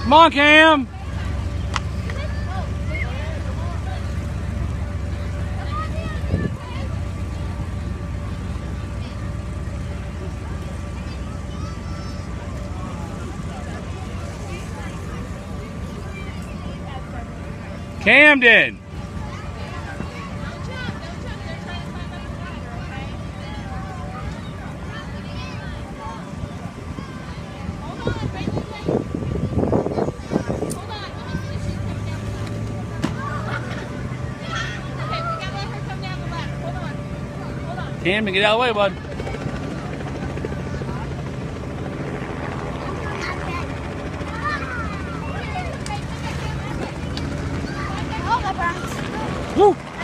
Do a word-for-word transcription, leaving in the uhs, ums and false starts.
Come on, Cam. Camden. Camden, get out of the way, bud. Woo!